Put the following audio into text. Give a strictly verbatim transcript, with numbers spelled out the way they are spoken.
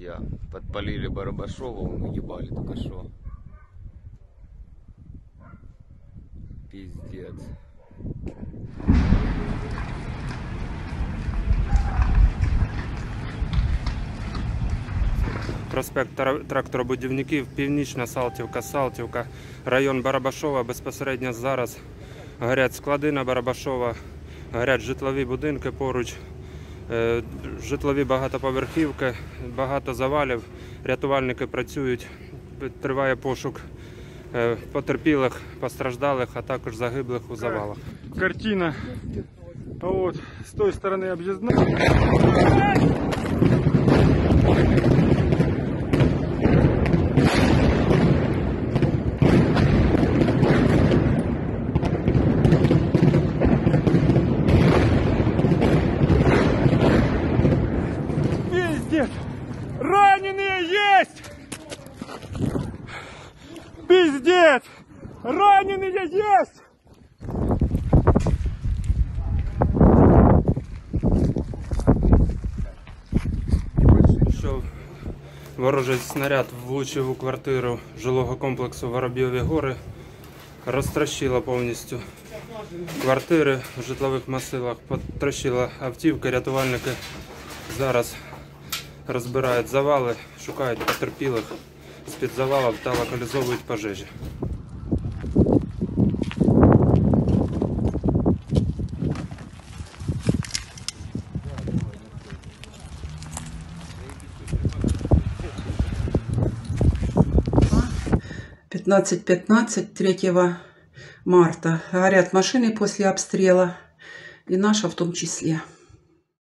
друзья. Подпалили Барабашова, мы ебали только что. Пиздец. Проспект тракторобудівників, Північна Салтівка, Салтівка, район Барабашова. Безпосередньо зараз горять склади на Барабашова, горять житлові будинки поруч, житлові багатоповерхівки, багато завалів. Рятувальники працюють, триває пошук потерпілих, постраждалих, а також загиблих у завалах. Картина вот с той стороны объездной. Пиздец! Раненые есть! Пиздец! Раненые есть! Ворожий снаряд влучив у квартиру жилого комплексу Воробйові Гори, розтрощило повністю квартири в житлових масивах, потрощило автівки. Рятувальники зараз розбирають завали, шукають потерпілих з-під завалів та локалізовують пожежі. пятнадцать пятнадцать третьего марта. Горят машины после обстрела. И наша в том числе.